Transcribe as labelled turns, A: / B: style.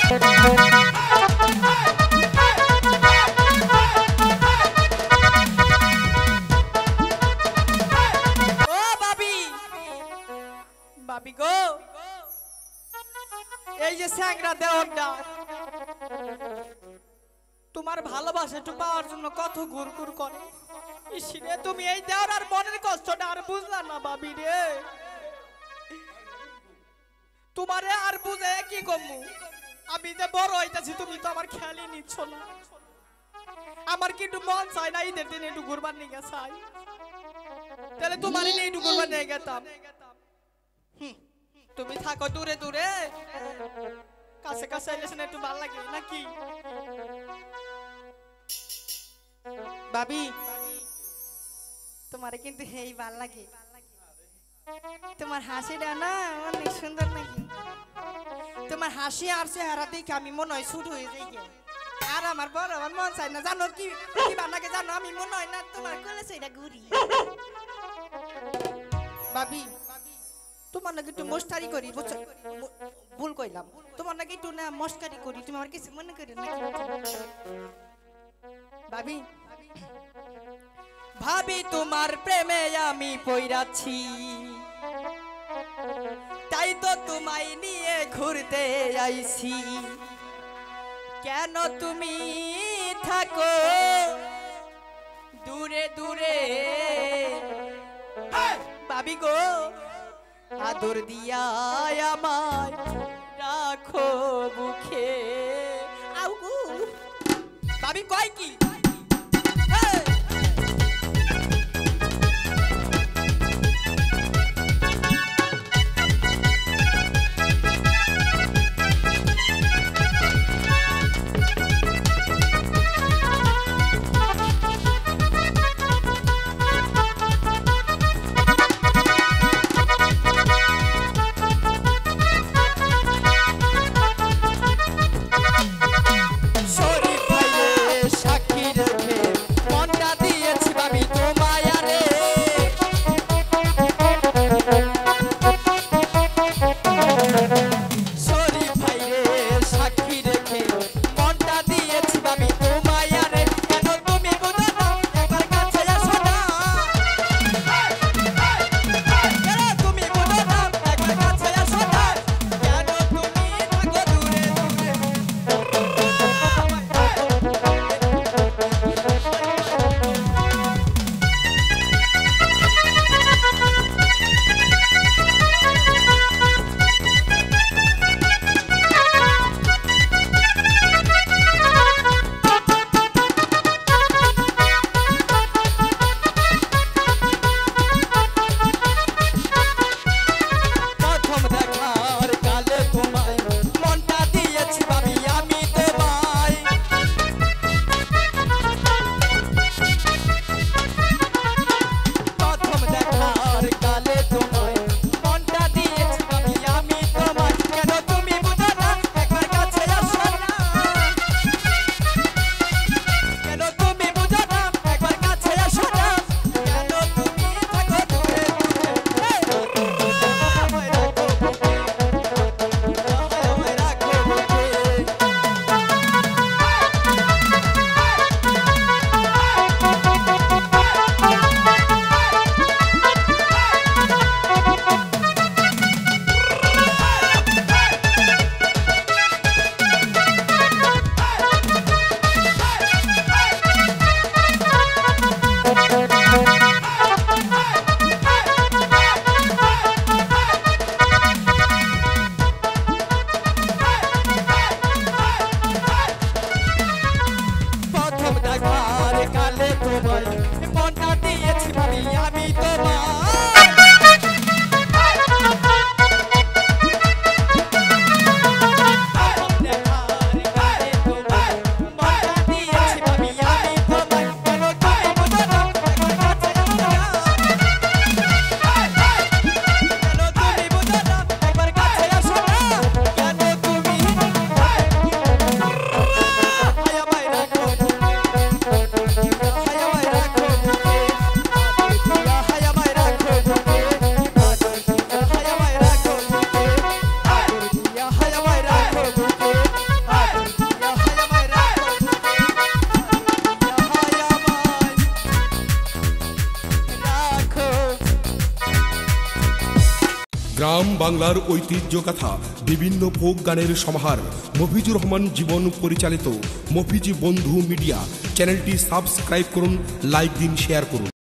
A: ভাবি গো, এই যে স্যাংরা দেওয়ারটা তোমার ভালোবাসা একটু পাওয়ার জন্য কত ঘুরঘুর করে। ইসিরে তুমি এই দেওয়ার আর মনের কষ্টটা আর বুঝলা না ভাবি রে। তোমারে আর বুঝে কি করবো, আমি যে বড় হইতাছি তুমি তো আমার খেয়ালই নিচ্ছ না। আমার কি একটু মন চাই না ঈদের দিন একটু ঘুরবার নিয়ে চাই, তাহলে তোমার নিয়ে একটু ঘুরবার নিয়ে গেতাম। তুমি থাকো দূরে দূরে, কাছে কাছে এলে একটু ভালো লাগে নাকি ভাবি? তোমারে কিন্তু হেই ভাল লাগে, তোমার হাসিটা না অনেক সুন্দর নাকি। তোমার হাসি আর চেহারা দেখে আমি মনে হয় শুরু হয়ে যাই গে। আর আমার বড় আমার মন চাই না, জানো কি কি বানাকে জানো, আমি মনে হয় না তোমার কলেছে এটা ঘুরি। ভাবি তোমার নাকি একটু মস্কারি করি, বুঝছো? ভুল কইলাম, তোমার নাকি একটু না মস্কারি করি, তুমি আমার কিছু মনে করি নাকি ভাবি? ভাবি তোমার প্রেমে আমি পইরাছি, তাই তো তোমায় নিয়ে ঘুরতে আইছি। কেন তুমি থাকো দূরে দূরে ভাবি গো, আদর দিয়া আমায় রাখো বুকে। আউ গো ভাবি কয় কি সাক্ষী
B: বাংলার ঐতিহ্য কথা, বিভিন্ন ফোক গানের সমাহার। মফিজুর রহমান জীবন পরিচালিত মফিজি বন্ধু মিডিয়া চ্যানেলটি সাবস্ক্রাইব করুন, লাইক দিন, শেয়ার করুন।